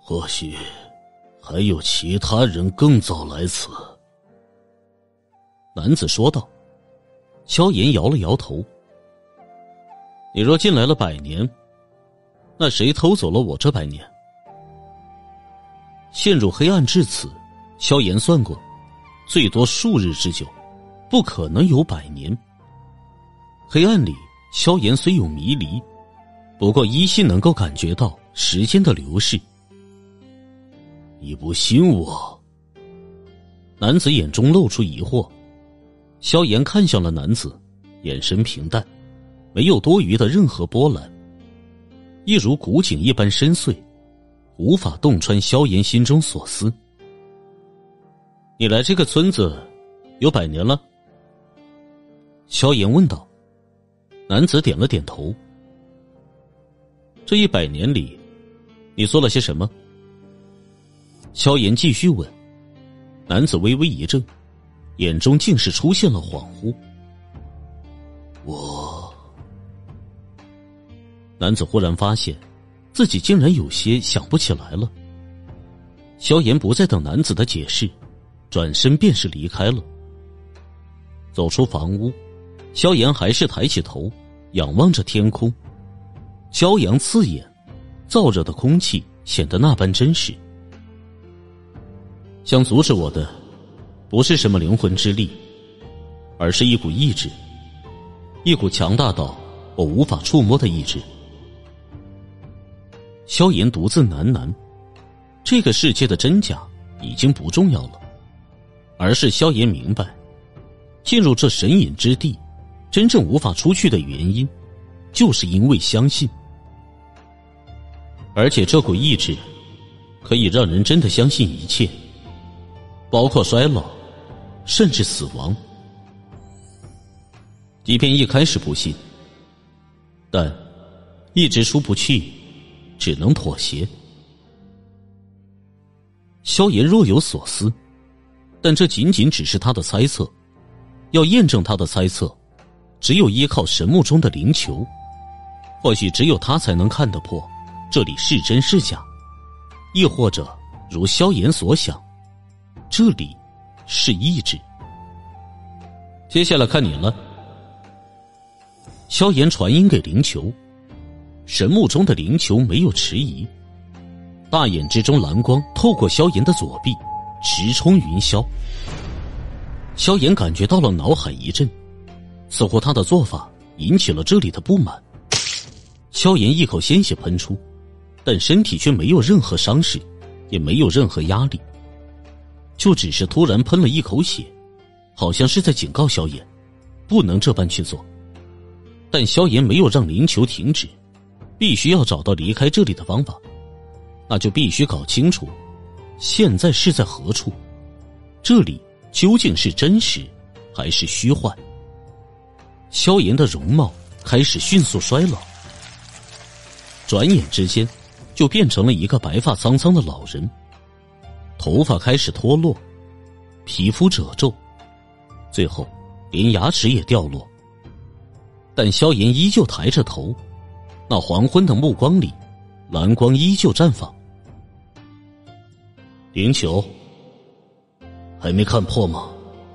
或许还有其他人更早来此。 男子说道。萧炎摇了摇头。你若进来了100年，那谁偷走了我这100年？陷入黑暗至此，萧炎算过，最多数日之久，不可能有100年。黑暗里，萧炎虽有迷离，不过依稀能够感觉到时间的流逝。 你不信我？ 男子眼中露出疑惑。萧炎看向了男子，眼神平淡，没有多余的任何波澜，一如古井一般深邃，无法洞穿萧炎心中所思。你来这个村子有100年了？萧炎问道。男子点了点头。这100年里，你做了些什么？萧炎继续问。男子微微一怔，眼中竟是出现了恍惚。男子忽然发现自己竟然有些想不起来了。萧炎不再等男子的解释，转身便是离开了。走出房屋，萧炎还是抬起头仰望着天空，骄阳刺眼，燥热的空气显得那般真实。想阻止我的不是什么灵魂之力，而是一股意志，一股强大到我无法触摸的意志。萧炎独自喃喃，这个世界的真假已经不重要了，而是萧炎明白，进入这神隐之地，真正无法出去的原因，就是因为相信。而且这股意志可以让人真的相信一切，包括衰老，甚至死亡。即便一开始不信，但一直出不去，只能妥协。萧炎若有所思，但这仅仅只是他的猜测。要验证他的猜测，只有依靠神木中的灵球，或许只有他才能看得破这里是真是假，亦或者如萧炎所想，这里是意志。接下来看你了。萧炎传音给灵球，神木中的灵球没有迟疑，大眼之中蓝光透过萧炎的左臂直冲云霄。萧炎感觉到了脑海一震，似乎他的做法引起了这里的不满。萧炎一口鲜血喷出，但身体却没有任何伤势，也没有任何压力，就只是突然喷了一口血，好像是在警告萧炎不能这般去做。但萧炎没有让灵球停止，必须要找到离开这里的方法，那就必须搞清楚现在是在何处，这里究竟是真实还是虚幻。萧炎的容貌开始迅速衰老，转眼之间就变成了一个白发苍苍的老人，头发开始脱落，皮肤褶皱，最后连牙齿也掉落。但萧炎依旧抬着头，那黄昏的目光里蓝光依旧绽放。灵球还没看破吗？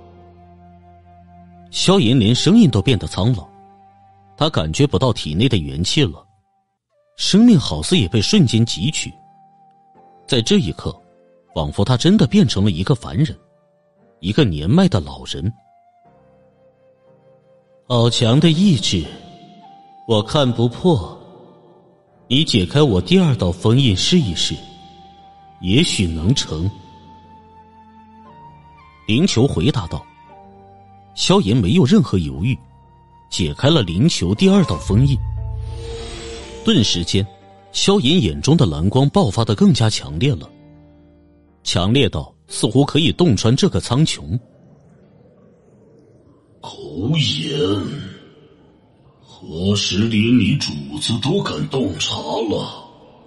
萧炎连声音都变得苍老，他感觉不到体内的元气了，生命好似也被瞬间汲取。在这一刻，仿佛他真的变成了一个凡人，一个年迈的老人。好强的意志，我看不破，你解开我第2道封印试一试，也许能成。灵球回答道。萧炎没有任何犹豫，解开了灵球第2道封印。顿时间，萧炎眼中的蓝光爆发得更加强烈了，强烈到似乎可以洞穿这个苍穹。 口眼，何时连你主子都敢洞察了？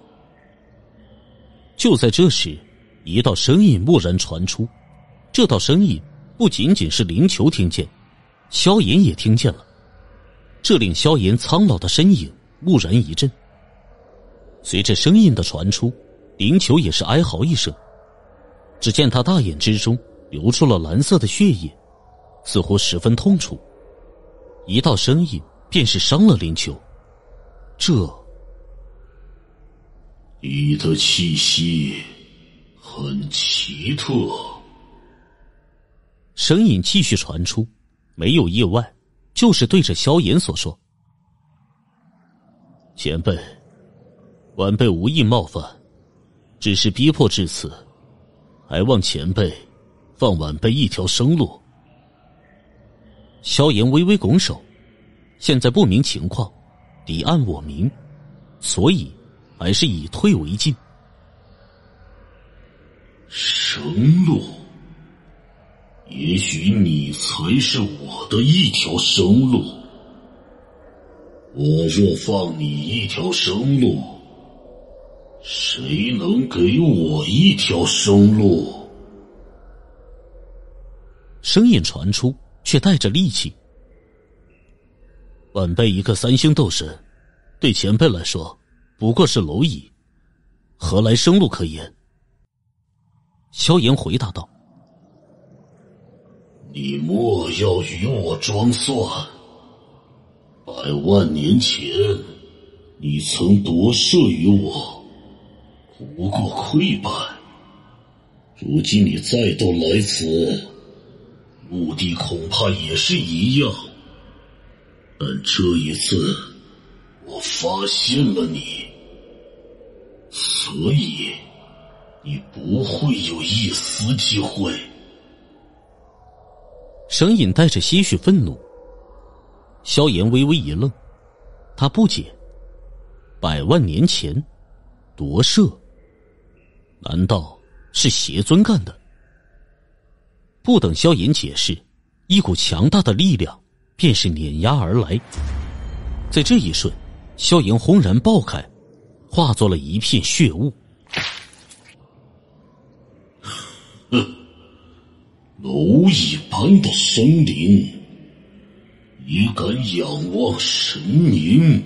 就在这时，一道声音蓦然传出，这道声音不仅仅是灵球听见，萧炎也听见了，这令萧炎苍老的身影蓦然一震。随着声音的传出， 灵球也是哀嚎一声，只见他大眼之中流出了蓝色的血液，似乎十分痛楚。一道声音便是伤了灵球。 你的气息很奇特。 声音继续传出，没有意外，就是对着萧炎所说：前辈，晚辈无意冒犯，只是逼迫至此，还望前辈放晚辈一条生路。萧炎微微拱手，现在不明情况，敌暗我明，所以还是以退为进。 生路？也许你才是我的一条生路。我若放你一条生路，谁能给我一条生路？ 声音传出，却带着戾气。晚辈一个3星斗神，对前辈来说不过是蝼蚁，何来生路可言？萧炎回答道： 你莫要与我装蒜。100万年前，你曾夺舍于我，不过溃败。如今你再度来此，目的恐怕也是一样。但这一次，我发现了你，所以你不会有一丝机会。 声音带着些许愤怒。萧炎微微一愣，他不解，100万年前夺舍，难道是邪尊干的？不等萧炎解释，一股强大的力量便是碾压而来。在这一瞬，萧炎轰然爆开，化作了一片血雾。 蝼蚁般的生灵，也敢仰望神明？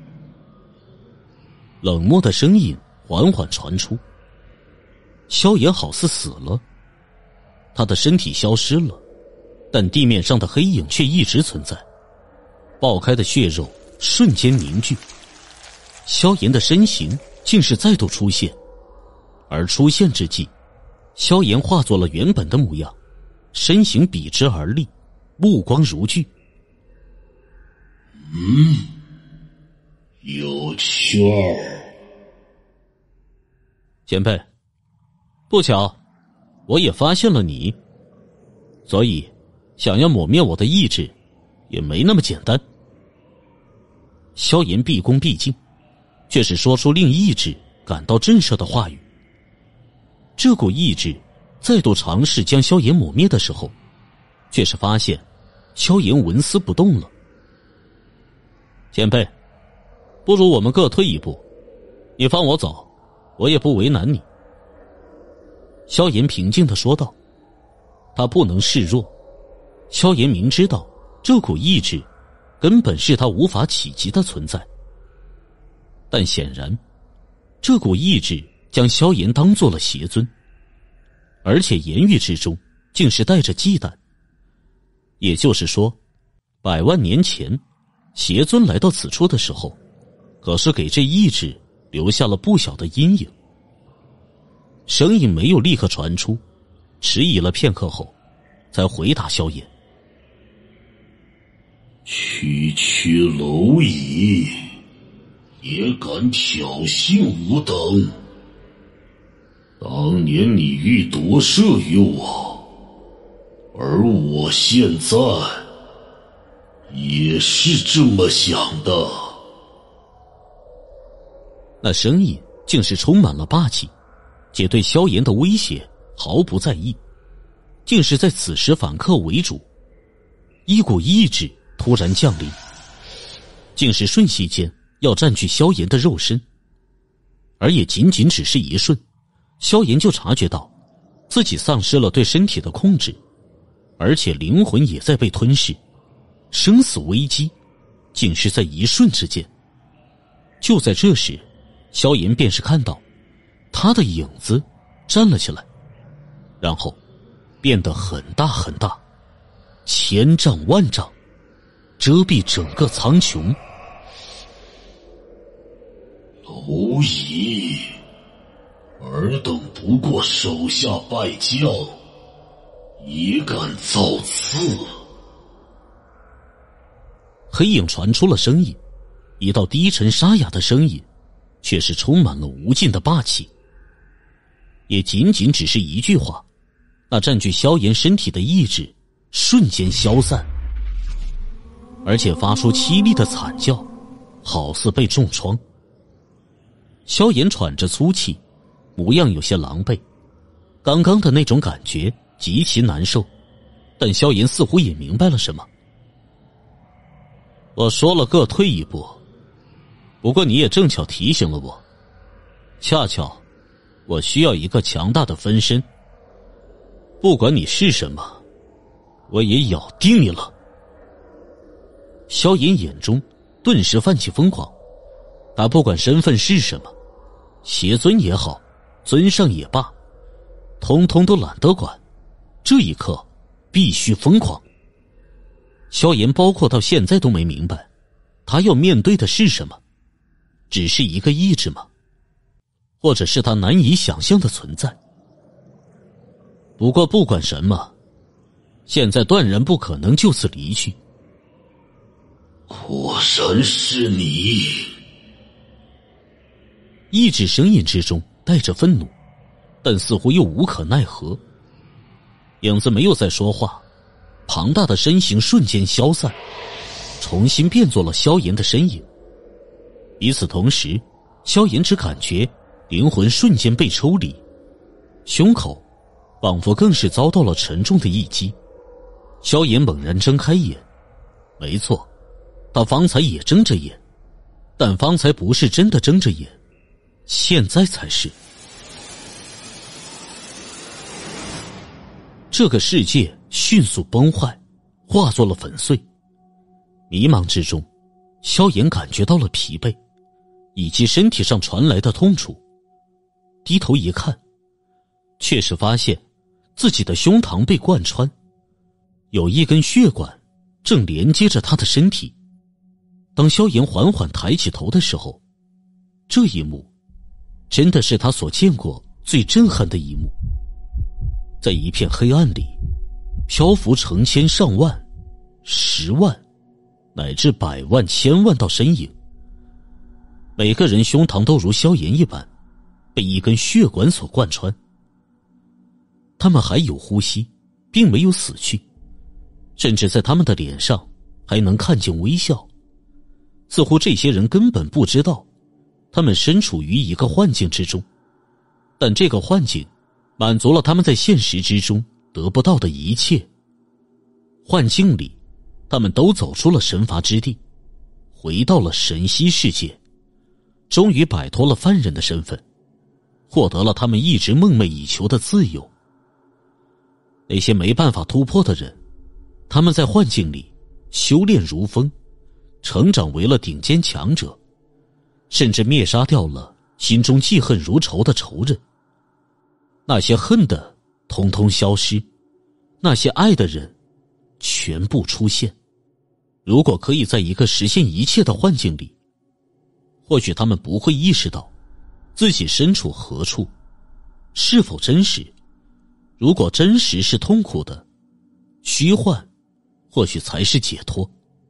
冷漠的声音缓缓传出。萧炎好似死了，他的身体消失了，但地面上的黑影却一直存在。爆开的血肉瞬间凝聚，萧炎的身形竟是再度出现，而出现之际，萧炎化作了原本的模样，身形笔直而立，目光如炬。 有趣儿。 前辈，不巧，我也发现了你，所以想要抹灭我的意志，也没那么简单。萧炎毕恭毕敬，却是说出令意志感到震慑的话语。这股意志再度尝试将萧炎抹灭的时候，却是发现萧炎纹丝不动了。前辈，不如我们各退一步，你放我走，我也不为难你。萧炎平静地说道。他不能示弱，萧炎明知道这股意志根本是他无法企及的存在，但显然这股意志将萧炎当作了邪尊，而且言语之中竟是带着忌惮。也就是说，100万年前邪尊来到此处的时候，可是给这意志留下了不小的阴影。声音没有立刻传出，迟疑了片刻后才回答萧炎： 区区蝼蚁也敢挑衅吾等？当年你欲夺舍于我，而我现在也是这么想的。 那声音竟是充满了霸气，且对萧炎的威胁毫不在意，竟是在此时反客为主。一股意志突然降临，竟是瞬息间要占据萧炎的肉身，而也仅仅只是一瞬，萧炎就察觉到自己丧失了对身体的控制，而且灵魂也在被吞噬，生死危机竟是在一瞬之间。就在这时，萧炎便是看到他的影子站了起来，然后变得很大很大，千丈万丈，遮蔽整个苍穹。 蝼蚁，尔等不过手下败将，也敢造次？ 黑影传出了声音，一道低沉沙哑的声音，却是充满了无尽的霸气。也仅仅只是一句话，那占据萧炎身体的意志瞬间消散，而且发出凄厉的惨叫，好似被重创。萧炎喘着粗气，模样有些狼狈，刚刚的那种感觉极其难受，但萧炎似乎也明白了什么。我说了各退一步，不过你也正巧提醒了我，恰巧我需要一个强大的分身，不管你是什么，我也咬定你了。萧炎眼中顿时泛起疯狂，他不管身份是什么，邪尊也好，尊上也罢，通通都懒得管，这一刻必须疯狂。萧炎包括到现在都没明白，他要面对的是什么？只是一个意志吗？或者是他难以想象的存在？不过不管什么，现在断然不可能就此离去。 果然是你！ 意志声音之中带着愤怒，但似乎又无可奈何。影子没有再说话，庞大的身形瞬间消散，重新变作了萧炎的身影。与此同时，萧炎只感觉灵魂瞬间被抽离，胸口仿佛更是遭到了沉重的一击。萧炎猛然睁开眼，没错，他方才也睁着眼，但方才不是真的睁着眼，现在才是。这个世界迅速崩坏，化作了粉碎。迷茫之中，萧炎感觉到了疲惫，以及身体上传来的痛楚。低头一看，却是发现自己的胸膛被贯穿，有一根血管正连接着他的身体。当萧炎缓缓抬起头的时候，这一幕真的是他所见过最震撼的一幕。在一片黑暗里，漂浮成千上万、10万乃至100万、1000万道身影，每个人胸膛都如萧炎一般被一根血管所贯穿。他们还有呼吸，并没有死去，甚至在他们的脸上还能看见微笑，似乎这些人根本不知道他们身处于一个幻境之中，但这个幻境满足了他们在现实之中得不到的一切。幻境里，他们都走出了神罚之地，回到了神息世界，终于摆脱了犯人的身份，获得了他们一直梦寐以求的自由。那些没办法突破的人，他们在幻境里修炼如风，成长为了顶尖强者，甚至灭杀掉了心中记恨如仇的仇人。那些恨的统统消失，那些爱的人全部出现。如果可以在一个实现一切的幻境里，或许他们不会意识到自己身处何处，是否真实。如果真实是痛苦的，虚幻或许才是解脱。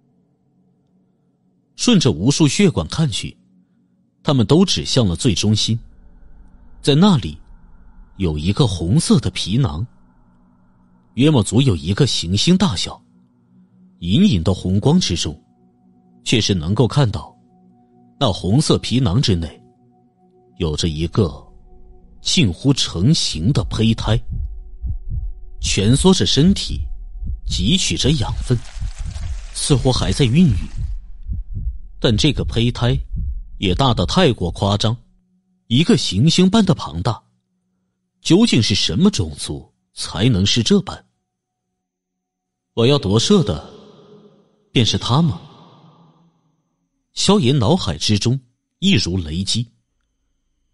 顺着无数血管看去，他们都指向了最中心，在那里有一个红色的皮囊，约莫足有一个行星大小，隐隐的红光之中，却是能够看到那红色皮囊之内有着一个近乎成型的胚胎，蜷缩着身体，汲取着养分，似乎还在孕育。但这个胚胎也大得太过夸张，一个行星般的庞大。究竟是什么种族才能是这般？我要夺舍的便是他吗？萧炎脑海之中一如雷击，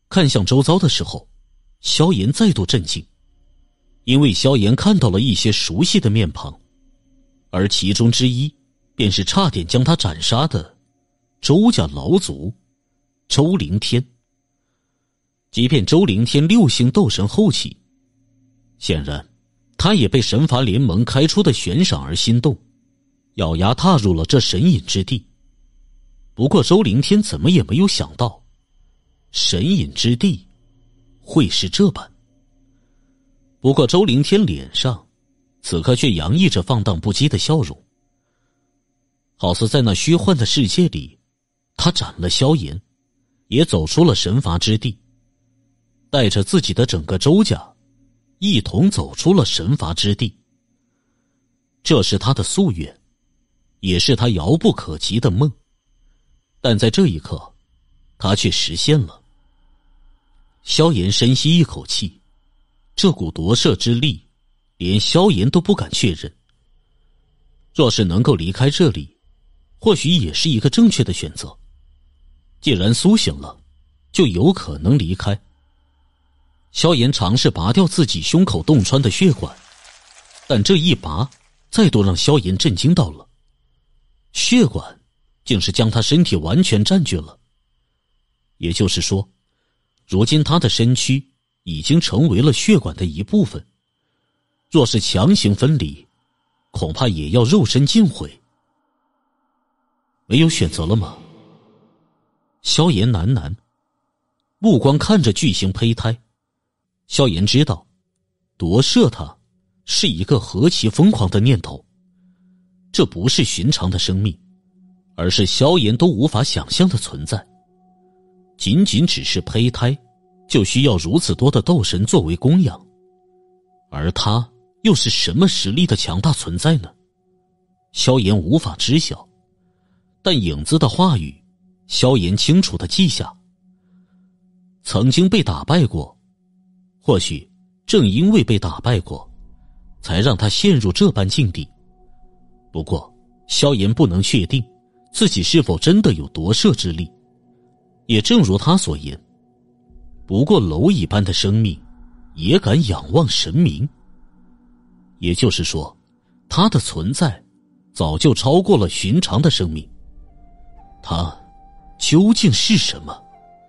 看向周遭的时候，萧炎再度震惊，因为萧炎看到了一些熟悉的面庞，而其中之一便是差点将他斩杀的周家老祖周灵天。即便周灵天6星斗神后期，显然他也被神罚联盟开出的悬赏而心动，咬牙踏入了这神隐之地。不过周灵天怎么也没有想到，神隐之地会是这般。不过周灵天脸上此刻却洋溢着放荡不羁的笑容，好似在那虚幻的世界里，他斩了萧炎，也走出了神罚之地，带着自己的整个周家一同走出了神罚之地。这是他的夙愿，也是他遥不可及的梦，但在这一刻他却实现了。萧炎深吸一口气，这股夺舍之力连萧炎都不敢确认，若是能够离开这里，或许也是一个正确的选择。既然苏醒了，就有可能离开。萧炎尝试拔掉自己胸口洞穿的血管，但这一拔再度让萧炎震惊到了，血管竟是将他身体完全占据了。也就是说，如今他的身躯已经成为了血管的一部分，若是强行分离，恐怕也要肉身尽毁。没有选择了吗？萧炎喃喃，目光看着巨型胚胎。萧炎知道，夺舍他是一个何其疯狂的念头，这不是寻常的生命，而是萧炎都无法想象的存在。仅仅只是胚胎，就需要如此多的斗神作为供养，而他又是什么实力的强大存在呢？萧炎无法知晓，但影子的话语，萧炎清楚地记下。曾经被打败过，或许正因为被打败过，才让他陷入这般境地。不过萧炎不能确定自己是否真的有夺舍之力，也正如他所言，不过蝼蚁般的生命也敢仰望神明。也就是说，他的存在早就超过了寻常的生命。他究竟是什么？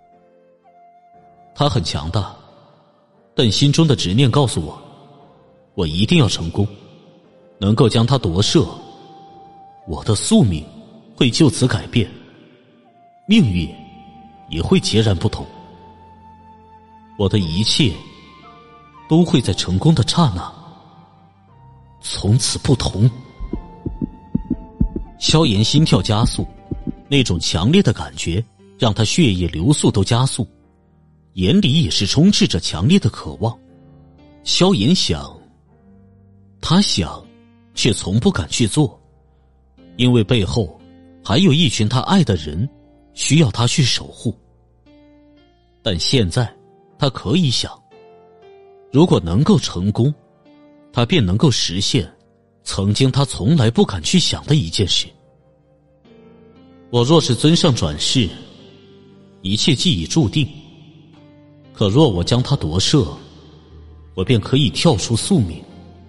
他很强大，但心中的执念告诉我，我一定要成功，能够将他夺舍，我的宿命会就此改变，命运也会截然不同。我的一切都会在成功的刹那从此不同。萧炎心跳加速，那种强烈的感觉让他血液流速都加速，眼里也是充斥着强烈的渴望。萧炎想，他想，却从不敢去做，因为背后还有一群他爱的人需要他去守护。但现在他可以想，如果能够成功，他便能够实现曾经他从来不敢去想的一件事。我若是尊上转世，一切既已注定，可若我将他夺舍，我便可以跳出宿命。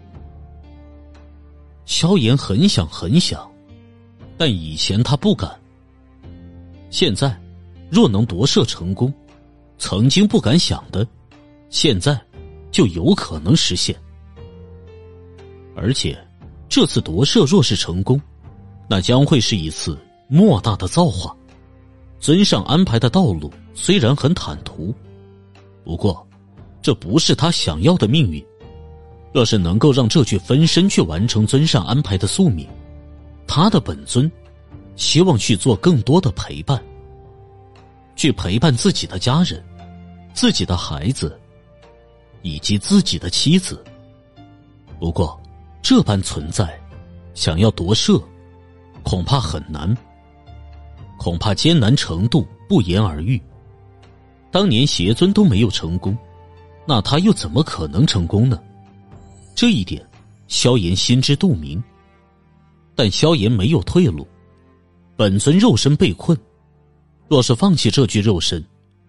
萧炎很想很想，但以前他不敢，现在若能夺舍成功，曾经不敢想的，现在就有可能实现。而且这次夺舍若是成功，那将会是一次莫大的造化。尊上安排的道路虽然很坦途，不过这不是他想要的命运。若是能够让这具分身去完成尊上安排的宿命，他的本尊希望去做更多的陪伴，去陪伴自己的家人，自己的孩子，以及自己的妻子。不过这般存在，想要夺舍恐怕很难，恐怕艰难程度不言而喻。当年邪尊都没有成功，那他又怎么可能成功呢？这一点萧炎心知肚明，但萧炎没有退路。本尊肉身被困，若是放弃这具肉身，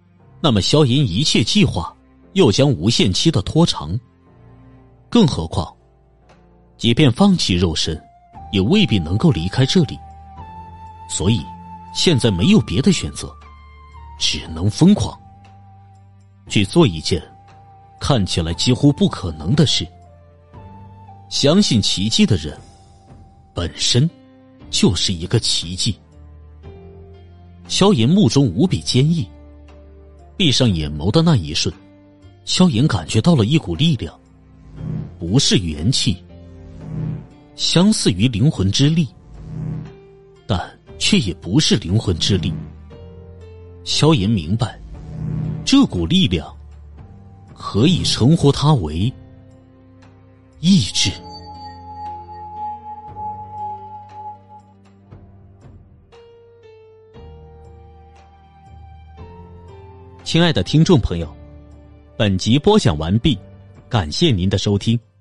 那么萧炎一切计划又将无限期的拖长。更何况，即便放弃肉身，也未必能够离开这里。所以，现在没有别的选择，只能疯狂，去做一件看起来几乎不可能的事。相信奇迹的人，本身就是一个奇迹。萧炎目中无比坚毅，闭上眼眸的那一瞬，萧炎感觉到了一股力量，不是元气，相似于灵魂之力，但却也不是灵魂之力。萧炎明白，这股力量可以称呼它为意志。亲爱的听众朋友，本集播讲完毕，感谢您的收听。